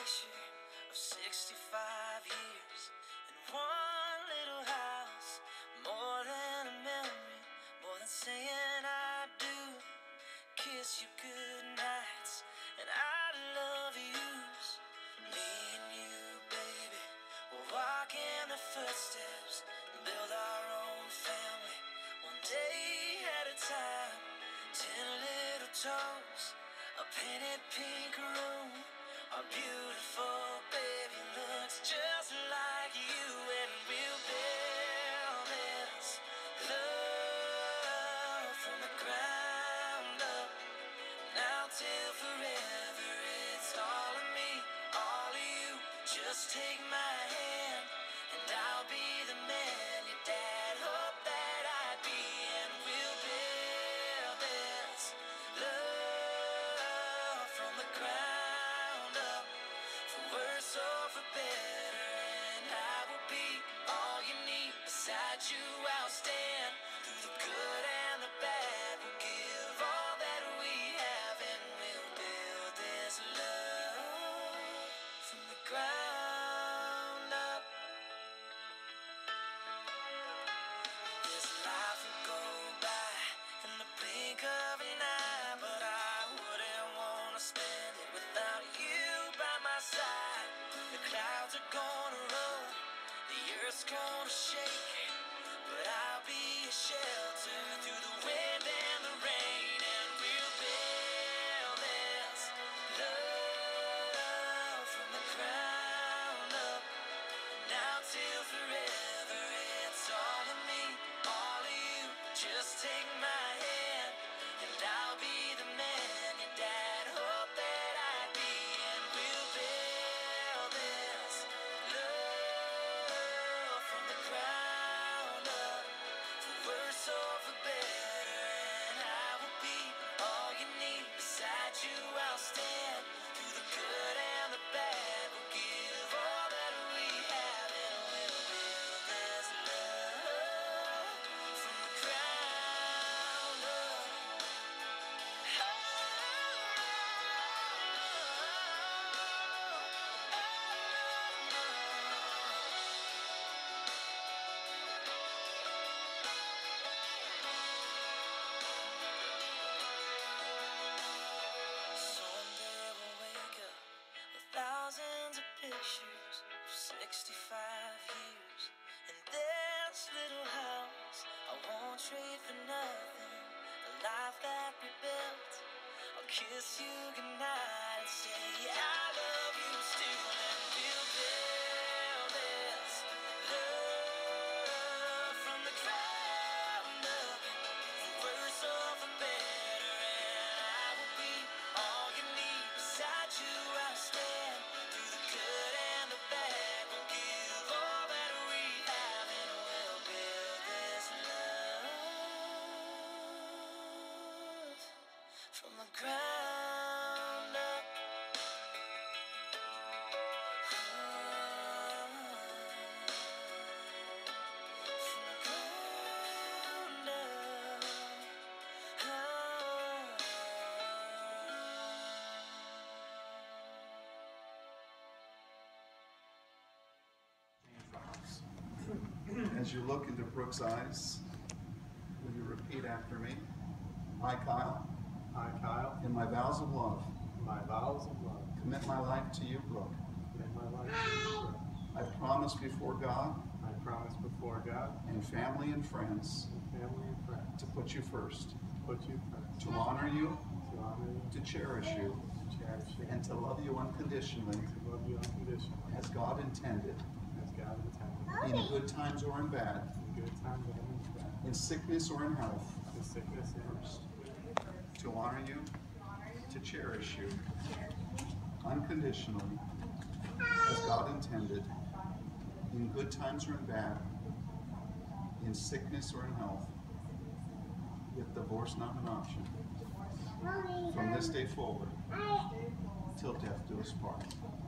picture of 65 years in one little house. More than a memory, more than saying I do. Kiss you good nights and I love yous. Me and you, baby, we'll walk in the footsteps and build our own family, one day at a time. 10 little toes, a painted pink room. Our beautiful baby looks just like you, and we'll build this love from the ground up. Now till forever, it's all of me, all of you. Just take my hand, and I'll be the man your dad hoped that I'd be, and we'll build this love from the ground up. For worse or for better, and I will be all you need. Beside you I'll stand, through the good and the bad. We'll give all that we have, and we'll build this love from the ground up. This life will go by in the blink of an eye, but I wouldn't want to spend it without you by my side. The clouds are gonna roll, the earth's gonna shake, but I'll be a shelter through the wind and the rain, and we'll build this love from the ground up. Now till forever, it's all of me, all of you. Just take my hand, and I'll be the man your dad hoped that I'd be, and we'll build this love from the ground up. For worse or for better, and I will be all you need. Beside you I'll stand, through the good and the bad. We'll give all that we have, and we'll build this love from the ground up. Someday we'll wake up with thousands of pictures of 65 years in this little house. I won't trade for nothing the life that we built. I'll kiss you goodnight and say I love you still, and we'll build this love from the ground up. For worse or for better, and I will be all you need. Beside you I'll stand, through the good and the bad. We'll give all that we have, and we'll build this love from the ground up. From the ground up. As you look into Brooke's eyes, will you repeat after me? I, Kyle, I, Kyle, in my vows of love, my vows of love, commit my life to you, Brooke. commit my life to you. I promise before God I promise before God and family and friends and family and friends to put you first, to put you first, to honor you, to honor you, to cherish you, to cherish you, and to love you unconditionally to love you unconditionally, as God intended, as God intended, in good times or in bad, in good times and in bad, in sickness or in health, in sickness and in health, to honor you, to cherish you unconditionally as God intended, in good times or in bad, in sickness or in health, with divorce not an option, from this day forward, till death do us part.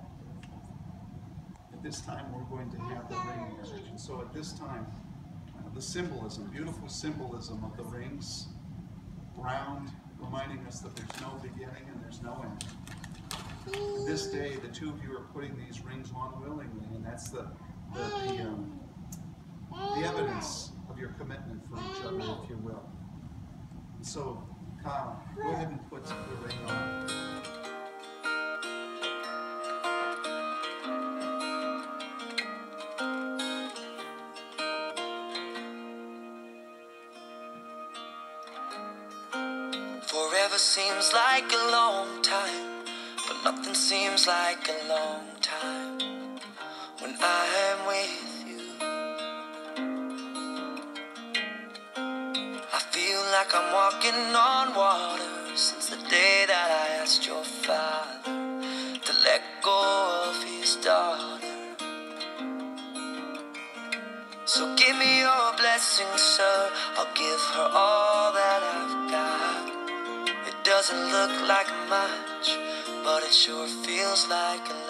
At this time, we're going to have the ring marriage. And so at this time, the symbolism, beautiful symbolism of the rings, round, reminding us that there's no beginning and there's no end. This day, the two of you are putting these rings on willingly, and that's the evidence of your commitment for each other, if you will. And so, Kyle, go ahead and put the ring on. Forever seems like a long time, but nothing seems like a long time when I am with you. I feel like I'm walking on water since the day that I asked your father to let go of his daughter. So give me your blessing, sir. I'll give her all that I've got. It doesn't look like much, but it sure feels like a